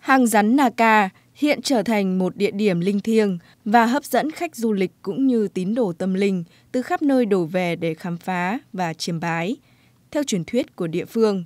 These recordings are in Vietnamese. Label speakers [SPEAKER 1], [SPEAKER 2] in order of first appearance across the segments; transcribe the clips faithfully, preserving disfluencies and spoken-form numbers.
[SPEAKER 1] Hang rắn Naka hiện trở thành một địa điểm linh thiêng và hấp dẫn khách du lịch cũng như tín đồ tâm linh từ khắp nơi đổ về để khám phá và chiêm bái. Theo truyền thuyết của địa phương,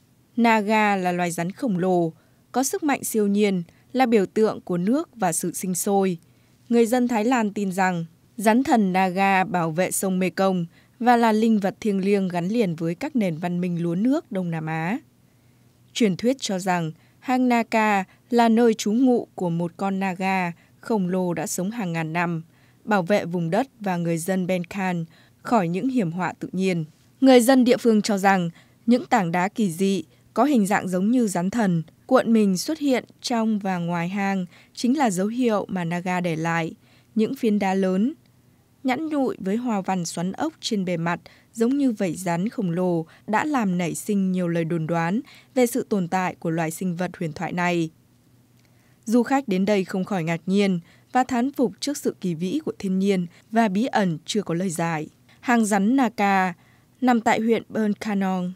[SPEAKER 1] Naga là loài rắn khổng lồ, có sức mạnh siêu nhiên, là biểu tượng của nước và sự sinh sôi. Người dân Thái Lan tin rằng rắn thần Naga bảo vệ sông Mekong và là linh vật thiêng liêng gắn liền với các nền văn minh lúa nước Đông Nam Á. Truyền thuyết cho rằng hang Naka là nơi trú ngụ của một con Naga khổng lồ đã sống hàng ngàn năm, bảo vệ vùng đất và người dân Benkan khỏi những hiểm họa tự nhiên. Người dân địa phương cho rằng những tảng đá kỳ dị có hình dạng giống như rắn thần cuộn mình xuất hiện trong và ngoài hang chính là dấu hiệu mà Naga để lại. Những phiến đá lớn, nhẵn nhụi với hoa văn xoắn ốc trên bề mặt giống như vảy rắn khổng lồ đã làm nảy sinh nhiều lời đồn đoán về sự tồn tại của loài sinh vật huyền thoại này. Du khách đến đây không khỏi ngạc nhiên và thán phục trước sự kỳ vĩ của thiên nhiên và bí ẩn chưa có lời giải. Hang rắn Naka nằm tại huyện Bernkanong,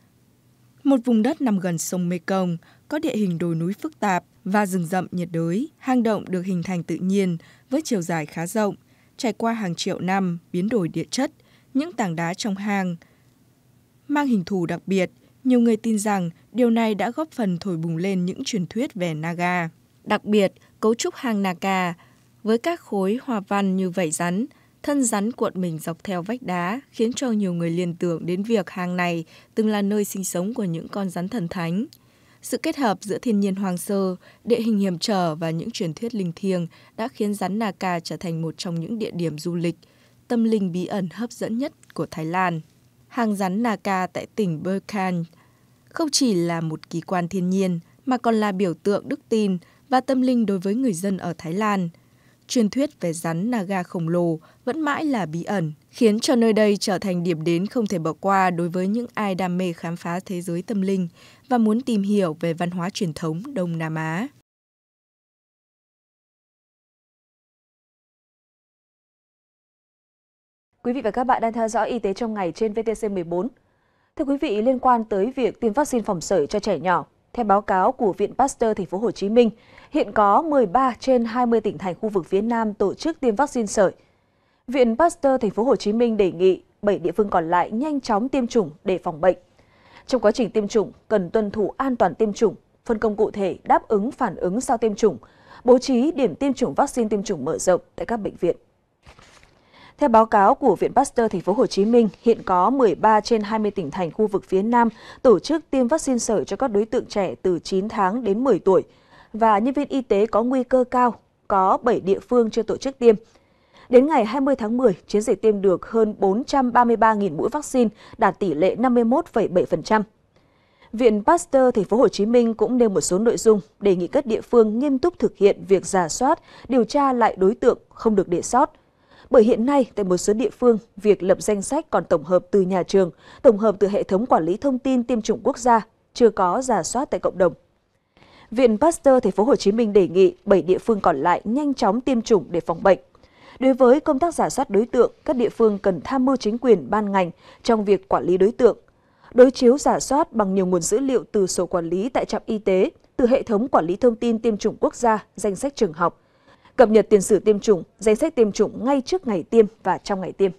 [SPEAKER 1] một vùng đất nằm gần sông Mekong, có địa hình đồi núi phức tạp và rừng rậm nhiệt đới. Hang động được hình thành tự nhiên với chiều dài khá rộng, trải qua hàng triệu năm biến đổi địa chất. Những tảng đá trong hang mang hình thù đặc biệt. Nhiều người tin rằng điều này đã góp phần thổi bùng lên những truyền thuyết về Naga. Đặc biệt, cấu trúc hang Naka với các khối hoa văn như vảy rắn, thân rắn cuộn mình dọc theo vách đá khiến cho nhiều người liên tưởng đến việc hang này từng là nơi sinh sống của những con rắn thần thánh. Sự kết hợp giữa thiên nhiên hoang sơ, địa hình hiểm trở và những truyền thuyết linh thiêng đã khiến rắn Naka trở thành một trong những địa điểm du lịch tâm linh bí ẩn hấp dẫn nhất của Thái Lan. Hang rắn Naka tại tỉnh Berkan không chỉ là một kỳ quan thiên nhiên mà còn là biểu tượng đức tin và tâm linh đối với người dân ở Thái Lan. Truyền thuyết về rắn Naga khổng lồ vẫn mãi là bí ẩn, khiến cho nơi đây trở thành điểm đến không thể bỏ qua đối với những ai đam mê khám phá thế giới tâm linh và muốn tìm hiểu về văn hóa truyền thống Đông Nam Á.
[SPEAKER 2] Quý vị và các bạn đang theo dõi Y tế trong ngày trên vê tê xê mười bốn. Thưa quý vị, liên quan tới việc tiêm vaccine phòng sởi cho trẻ nhỏ, theo báo cáo của Viện Pasteur Thành phố Hồ Chí Minh, hiện có mười ba trên hai mươi tỉnh thành khu vực phía Nam tổ chức tiêm vaccine sởi. Viện Pasteur Thành phố Hồ Chí Minh đề nghị bảy địa phương còn lại nhanh chóng tiêm chủng để phòng bệnh. Trong quá trình tiêm chủng, cần tuân thủ an toàn tiêm chủng, phân công cụ thể đáp ứng phản ứng sau tiêm chủng, bố trí điểm tiêm chủng vaccine tiêm chủng mở rộng tại các bệnh viện. Theo báo cáo của Viện Pasteur Thành phố Hồ Chí Minh, hiện có mười ba trên hai mươi tỉnh thành khu vực phía Nam tổ chức tiêm vaccine sởi cho các đối tượng trẻ từ chín tháng đến mười tuổi và nhân viên y tế có nguy cơ cao, có bảy địa phương chưa tổ chức tiêm. Đến ngày hai mươi tháng mười, chiến dịch tiêm được hơn bốn trăm ba mươi ba nghìn mũi vaccine, đạt tỷ lệ năm mươi mốt phẩy bảy phần trăm. Viện Pasteur Thành phố Hồ Chí Minh cũng nêu một số nội dung đề nghị các địa phương nghiêm túc thực hiện việc rà soát, điều tra lại đối tượng không được để sót. Bởi hiện nay, tại một số địa phương, việc lập danh sách còn tổng hợp từ nhà trường, tổng hợp từ hệ thống quản lý thông tin tiêm chủng quốc gia, chưa có rà soát tại cộng đồng. Viện Pasteur Thành phố Hồ Chí Minh đề nghị bảy địa phương còn lại nhanh chóng tiêm chủng để phòng bệnh. Đối với công tác rà soát đối tượng, các địa phương cần tham mưu chính quyền ban ngành trong việc quản lý đối tượng, đối chiếu rà soát bằng nhiều nguồn dữ liệu từ sổ quản lý tại trạm y tế, từ hệ thống quản lý thông tin tiêm chủng quốc gia, danh sách trường học, cập nhật tiền sử tiêm chủng, danh sách tiêm chủng ngay trước ngày tiêm và trong ngày tiêm.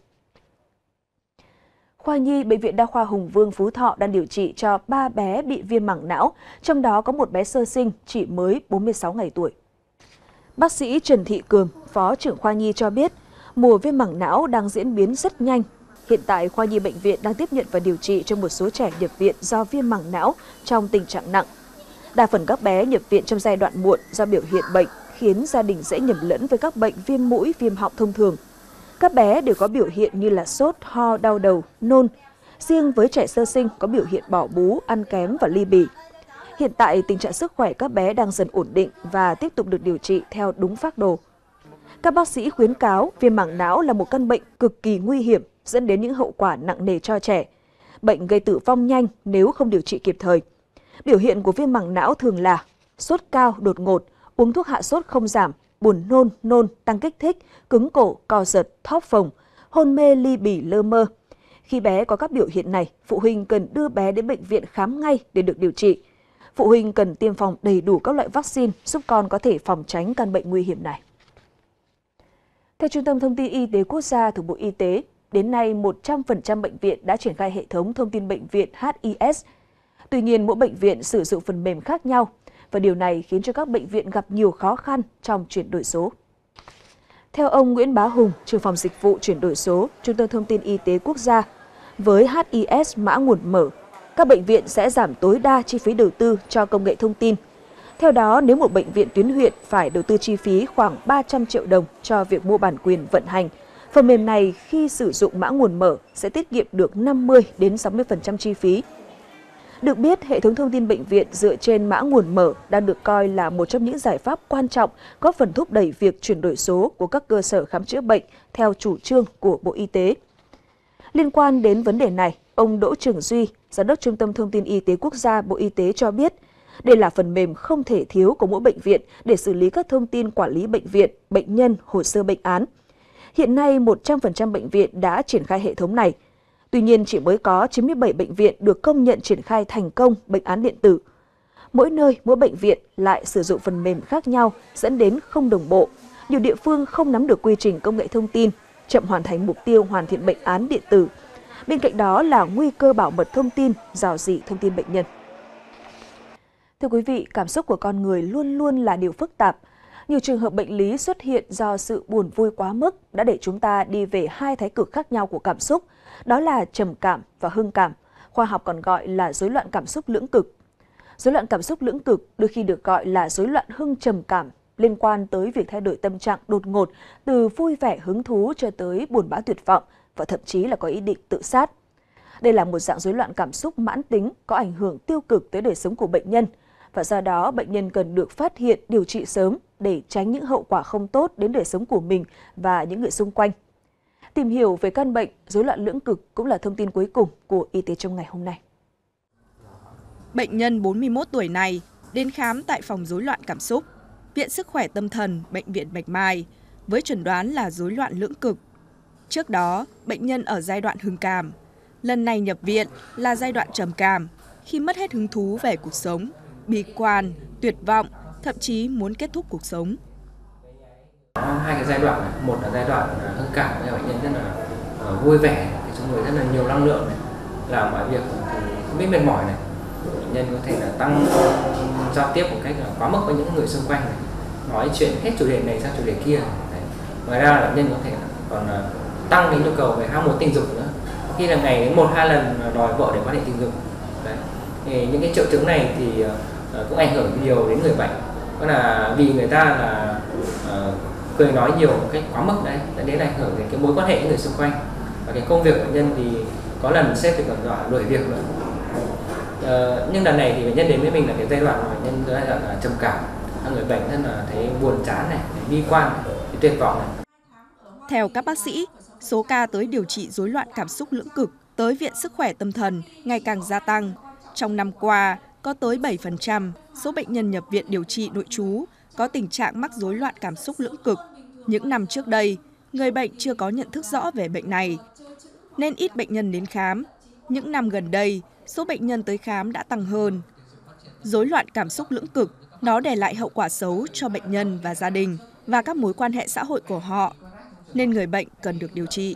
[SPEAKER 2] Khoa nhi Bệnh viện Đa khoa Hùng Vương Phú Thọ đang điều trị cho ba bé bị viêm mảng não, trong đó có một bé sơ sinh chỉ mới bốn mươi sáu ngày tuổi. Bác sĩ Trần Thị Cường, Phó trưởng khoa nhi cho biết, mùa viêm mảng não đang diễn biến rất nhanh. Hiện tại, khoa nhi bệnh viện đang tiếp nhận và điều trị cho một số trẻ nhập viện do viêm mảng não trong tình trạng nặng. Đa phần các bé nhập viện trong giai đoạn muộn do biểu hiện bệnh khiến gia đình dễ nhầm lẫn với các bệnh viêm mũi, viêm họng thông thường. Các bé đều có biểu hiện như là sốt, ho, đau đầu, nôn. Riêng với trẻ sơ sinh có biểu hiện bỏ bú, ăn kém và ly bì. Hiện tại, tình trạng sức khỏe các bé đang dần ổn định và tiếp tục được điều trị theo đúng phác đồ. Các bác sĩ khuyến cáo viêm mảng não là một căn bệnh cực kỳ nguy hiểm, dẫn đến những hậu quả nặng nề cho trẻ. Bệnh gây tử vong nhanh nếu không điều trị kịp thời. Biểu hiện của viêm mảng não thường là sốt cao đột ngột, uống thuốc hạ sốt không giảm, buồn nôn, nôn, tăng kích thích, cứng cổ, co giật, thóp phồng, hôn mê, ly bì, lơ mơ. Khi bé có các biểu hiện này, phụ huynh cần đưa bé đến bệnh viện khám ngay để được điều trị. Phụ huynh cần tiêm phòng đầy đủ các loại vaccine giúp con có thể phòng tránh căn bệnh nguy hiểm này. Theo Trung tâm Thông tin Y tế Quốc gia thuộc Bộ Y tế, đến nay một trăm phần trăm bệnh viện đã triển khai hệ thống thông tin bệnh viện H I S. Tuy nhiên, mỗi bệnh viện sử dụng phần mềm khác nhau và điều này khiến cho các bệnh viện gặp nhiều khó khăn trong chuyển đổi số. Theo ông Nguyễn Bá Hùng, trưởng phòng dịch vụ chuyển đổi số, Trung tâm Thông tin Y tế Quốc gia, với H I S mã nguồn mở, các bệnh viện sẽ giảm tối đa chi phí đầu tư cho công nghệ thông tin. Theo đó, nếu một bệnh viện tuyến huyện phải đầu tư chi phí khoảng ba trăm triệu đồng cho việc mua bản quyền vận hành, phần mềm này khi sử dụng mã nguồn mở sẽ tiết kiệm được năm mươi đến sáu mươi phần trăm chi phí. Được biết, hệ thống thông tin bệnh viện dựa trên mã nguồn mở đang được coi là một trong những giải pháp quan trọng góp phần thúc đẩy việc chuyển đổi số của các cơ sở khám chữa bệnh theo chủ trương của Bộ Y tế. Liên quan đến vấn đề này, ông Đỗ Trường Duy, Giám đốc Trung tâm Thông tin Y tế Quốc gia Bộ Y tế cho biết, đây là phần mềm không thể thiếu của mỗi bệnh viện để xử lý các thông tin quản lý bệnh viện, bệnh nhân, hồ sơ bệnh án. Hiện nay, một trăm phần trăm bệnh viện đã triển khai hệ thống này. Tuy nhiên, chỉ mới có chín mươi bảy bệnh viện được công nhận triển khai thành công bệnh án điện tử. Mỗi nơi, mỗi bệnh viện lại sử dụng phần mềm khác nhau dẫn đến không đồng bộ. Nhiều địa phương không nắm được quy trình công nghệ thông tin, chậm hoàn thành mục tiêu hoàn thiện bệnh án điện tử. Bên cạnh đó là nguy cơ bảo mật thông tin, rò rỉ thông tin bệnh nhân. Thưa quý vị, cảm xúc của con người luôn luôn là điều phức tạp. Nhiều trường hợp bệnh lý xuất hiện do sự buồn vui quá mức đã để chúng ta đi về hai thái cực khác nhau của cảm xúc, đó là trầm cảm và hưng cảm, khoa học còn gọi là rối loạn cảm xúc lưỡng cực. Rối loạn cảm xúc lưỡng cực đôi khi được gọi là rối loạn hưng trầm cảm, liên quan tới việc thay đổi tâm trạng đột ngột từ vui vẻ hứng thú cho tới buồn bã tuyệt vọng và thậm chí là có ý định tự sát. Đây là một dạng rối loạn cảm xúc mãn tính có ảnh hưởng tiêu cực tới đời sống của bệnh nhân, và do đó bệnh nhân cần được phát hiện, điều trị sớm để tránh những hậu quả không tốt đến đời sống của mình và những người xung quanh. Tìm hiểu về căn bệnh rối loạn lưỡng cực cũng là thông tin cuối cùng của Y tế trong ngày hôm nay.
[SPEAKER 1] Bệnh nhân bốn mươi mốt tuổi này đến khám tại phòng rối loạn cảm xúc, Viện Sức khỏe Tâm thần, Bệnh viện Bạch Mai, với chẩn đoán là rối loạn lưỡng cực. Trước đó, bệnh nhân ở giai đoạn hưng cảm. Lần này nhập viện là giai đoạn trầm cảm, khi mất hết hứng thú về cuộc sống, bi quan, tuyệt vọng, thậm chí muốn kết thúc cuộc sống.
[SPEAKER 3] Có hai cái giai đoạn này. Một là giai đoạn hưng cảm, với bệnh nhân rất là uh, vui vẻ, trong người rất là nhiều năng lượng này, làm mọi việc thì không biết mệt mỏi này. Bệnh nhân có thể là tăng giao tiếp một cách là quá mức với những người xung quanh này, nói chuyện hết chủ đề này sang chủ đề kia. Đấy. Ngoài ra bệnh nhân có thể còn uh, tăng cái nhu cầu về ham muốn tình dục nữa, khi là ngày đến một hai lần đòi vợ để quan hệ tình dục. Đấy. Thì những cái triệu chứng này thì uh, cũng ảnh hưởng nhiều đến người bệnh. Đó là vì người ta là uh, cười nói nhiều một cách quá mức đấy, dẫn đến ảnh hưởng đến cái mối quan hệ với người xung quanh. Và cái công việc của bệnh nhân thì có lần sếp thì còn dọa đuổi việc nữa. Uh, nhưng lần này thì bệnh nhân đến với mình là cái giai đoạn mà bệnh nhân giai đoạn là trầm cảm, người bệnh rất là thấy buồn chán này, bi quan, này, tuyệt vọng này.
[SPEAKER 1] Theo các bác sĩ, số ca tới điều trị rối loạn cảm xúc lưỡng cực tới Viện Sức khỏe Tâm thần ngày càng gia tăng. Trong năm qua, có tới bảy phần trăm số bệnh nhân nhập viện điều trị nội trú có tình trạng mắc rối loạn cảm xúc lưỡng cực. Những năm trước đây, người bệnh chưa có nhận thức rõ về bệnh này, nên ít bệnh nhân đến khám. Những năm gần đây, số bệnh nhân tới khám đã tăng hơn. Rối loạn cảm xúc lưỡng cực, nó để lại hậu quả xấu cho bệnh nhân và gia đình và các mối quan hệ xã hội của họ, nên người bệnh cần được điều trị.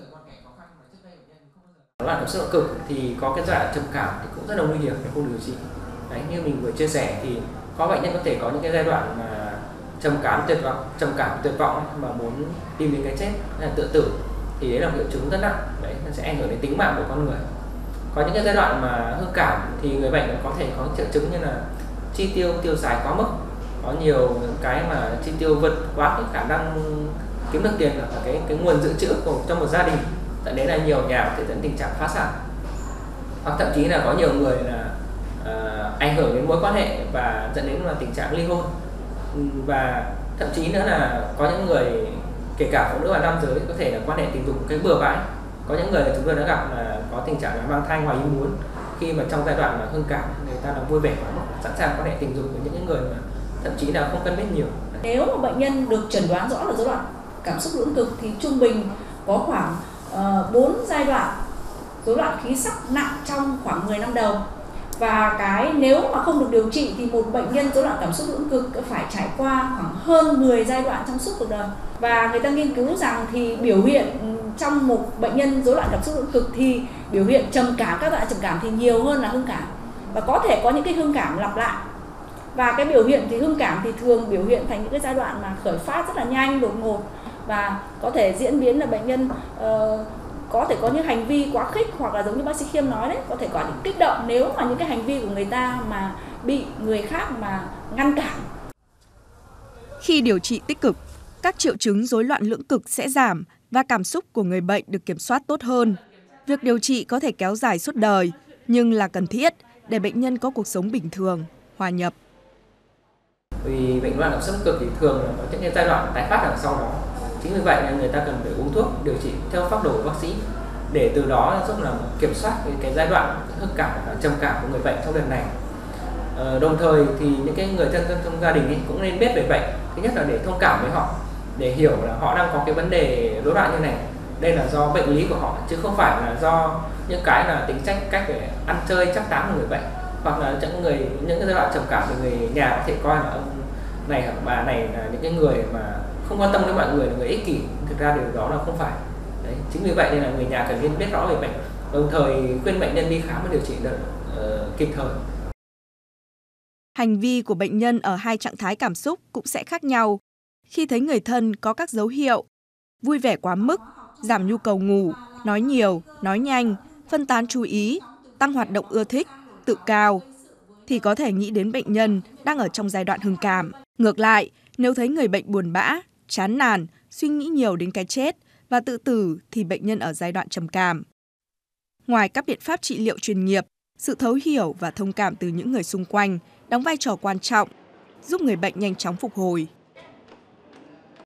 [SPEAKER 3] Rối loạn cảm xúc lưỡng cực thì có cái giai đoạn trầm cảm thì cũng rất là nguy hiểm nếu không điều trị. Đấy, như mình vừa chia sẻ thì có bệnh nhân có thể có những cái giai đoạn mà trầm cảm tuyệt vọng, trầm cảm tuyệt vọng mà muốn tìm đến cái chết, là tự tử, thì đấy là một triệu chứng rất nặng, đấy nó sẽ ảnh hưởng đến tính mạng của con người. Có những cái giai đoạn mà hưng cảm thì người bệnh có thể có triệu chứng như là chi tiêu tiêu xài quá mức, có nhiều cái mà chi tiêu vượt quá cái khả năng kiếm được tiền là cái cái nguồn dự trữ của trong một gia đình, dẫn đến là nhiều nhà có thể dẫn tình trạng phá sản, hoặc thậm chí là có nhiều người là uh, ảnh hưởng đến mối quan hệ và dẫn đến là tình trạng ly hôn. Và thậm chí nữa là có những người, kể cả phụ nữ và nam giới, có thể là quan hệ tình dục một cách bừa bãi. Có những người chúng tôi đã gặp là có tình trạng là mang thai ngoài ý muốn, khi mà trong giai đoạn mà hưng cảm người ta là vui vẻ quá, sẵn sàng quan hệ tình dục với những người mà thậm chí là không cần biết nhiều.
[SPEAKER 4] Nếu mà bệnh nhân được chẩn đoán rõ là rối loạn cảm xúc lưỡng cực thì trung bình có khoảng bốn uh, giai đoạn rối loạn khí sắc nặng trong khoảng mười năm đầu. Và cái nếu mà không được điều trị thì một bệnh nhân rối loạn cảm xúc lưỡng cực phải trải qua khoảng hơn mười giai đoạn trong suốt cuộc đời. Và người ta nghiên cứu rằng thì biểu hiện trong một bệnh nhân rối loạn cảm xúc lưỡng cực thì biểu hiện trầm cảm, các loại trầm cảm thì nhiều hơn là hưng cảm. Và có thể có những cái hưng cảm lặp lại. Và cái biểu hiện thì hưng cảm thì thường biểu hiện thành những cái giai đoạn mà khởi phát rất là nhanh, đột ngột và có thể diễn biến là bệnh nhân uh, có thể có những hành vi quá khích, hoặc là giống như bác sĩ Khiêm nói đấy, có thể có những kích động nếu mà những cái hành vi của người ta mà bị người khác mà ngăn cản.
[SPEAKER 1] Khi điều trị tích cực, các triệu chứng rối loạn lưỡng cực sẽ giảm và cảm xúc của người bệnh được kiểm soát tốt hơn. Việc điều trị có thể kéo dài suốt đời, nhưng là cần thiết để bệnh nhân có cuộc sống bình thường, hòa nhập.
[SPEAKER 3] Vì bệnh loạn cảm xúc cực thì thường là có những giai đoạn tái phát đằng sau đó. Chính vì vậy nên người ta cần phải uống thuốc điều trị theo phác đồ của bác sĩ để từ đó giúp là kiểm soát cái, cái giai đoạn hưng cảm và trầm cảm của người bệnh trong đợt này. Ờ, đồng thời thì những cái người thân trong gia đình ấy cũng nên biết về bệnh. Thứ nhất là để thông cảm với họ, để hiểu là họ đang có cái vấn đề rối loạn như này. Đây là do bệnh lý của họ chứ không phải là do những cái là tính cách cách để ăn chơi chắc táng của người bệnh, hoặc là những người những cái giai đoạn trầm cảm thì người nhà có thể coi là ông này hoặc bà này là những cái người mà không quan tâm đến mọi người, là người ích kỷ. Thực ra điều đó là không phải. Đấy, chính vì vậy nên là người nhà cần nên biết rõ về bệnh, đồng thời khuyên bệnh nhân đi khám và điều trị được uh, kịp thời.
[SPEAKER 1] Hành vi của bệnh nhân ở hai trạng thái cảm xúc cũng sẽ khác nhau. Khi thấy người thân có các dấu hiệu vui vẻ quá mức, giảm nhu cầu ngủ, nói nhiều, nói nhanh, phân tán chú ý, tăng hoạt động ưa thích, tự cao, thì có thể nghĩ đến bệnh nhân đang ở trong giai đoạn hưng cảm. Ngược lại, nếu thấy người bệnh buồn bã, chán nản, suy nghĩ nhiều đến cái chết và tự tử thì bệnh nhân ở giai đoạn trầm cảm. Ngoài các biện pháp trị liệu chuyên nghiệp, sự thấu hiểu và thông cảm từ những người xung quanh đóng vai trò quan trọng, giúp người bệnh nhanh chóng phục hồi.